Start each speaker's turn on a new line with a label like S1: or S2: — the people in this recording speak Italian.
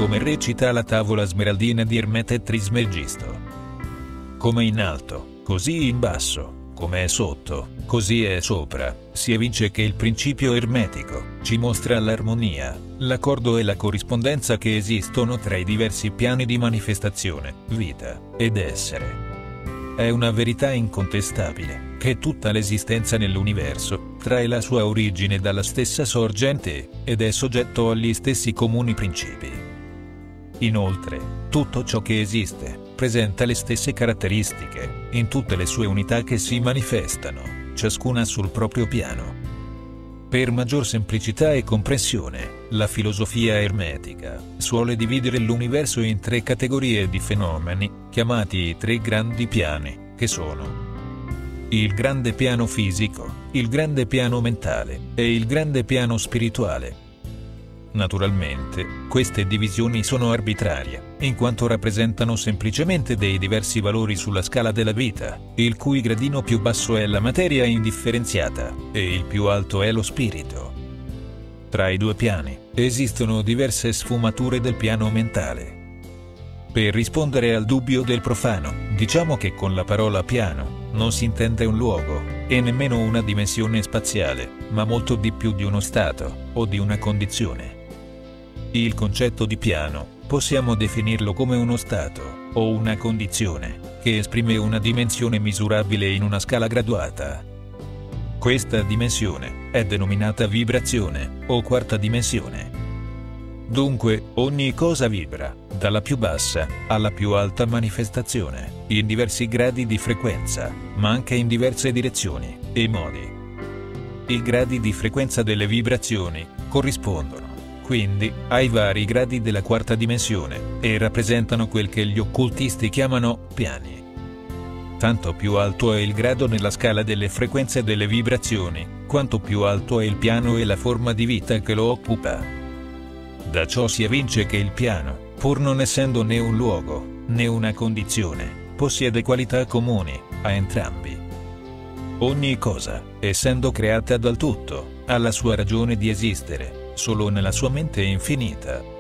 S1: come recita la tavola smeraldina di Ermete Trismegisto. Come in alto, così in basso, come è sotto, così è sopra, si evince che il principio ermetico ci mostra l'armonia, l'accordo e la corrispondenza che esistono tra i diversi piani di manifestazione, vita ed essere. È una verità incontestabile, che tutta l'esistenza nell'universo trae la sua origine dalla stessa sorgente, ed è soggetto agli stessi comuni principi. Inoltre, tutto ciò che esiste presenta le stesse caratteristiche, in tutte le sue unità che si manifestano, ciascuna sul proprio piano. Per maggior semplicità e comprensione, la filosofia ermetica suole dividere l'universo in 3 categorie di fenomeni, chiamati i 3 grandi piani, che sono il grande piano fisico, il grande piano mentale e il grande piano spirituale. Naturalmente, queste divisioni sono arbitrarie, in quanto rappresentano semplicemente dei diversi valori sulla scala della vita, il cui gradino più basso è la materia indifferenziata, e il più alto è lo spirito. Tra i 2 piani, esistono diverse sfumature del piano mentale. Per rispondere al dubbio del profano, diciamo che con la parola piano non si intende un luogo, e nemmeno una dimensione spaziale, ma molto di più di uno stato, o di una condizione. Il concetto di piano, possiamo definirlo come uno stato, o una condizione, che esprime una dimensione misurabile in una scala graduata. Questa dimensione è denominata vibrazione, o quarta dimensione. Dunque, ogni cosa vibra, dalla più bassa alla più alta manifestazione, in diversi gradi di frequenza, ma anche in diverse direzioni e modi. I gradi di frequenza delle vibrazioni corrispondono, quindi, ai vari gradi della quarta dimensione, e rappresentano quel che gli occultisti chiamano piani. Tanto più alto è il grado nella scala delle frequenze delle vibrazioni, quanto più alto è il piano e la forma di vita che lo occupa. Da ciò si evince che il piano, pur non essendo né un luogo, né una condizione, possiede qualità comuni a entrambi. Ogni cosa, essendo creata dal tutto, ha la sua ragione di esistere, solo nella sua mente infinita.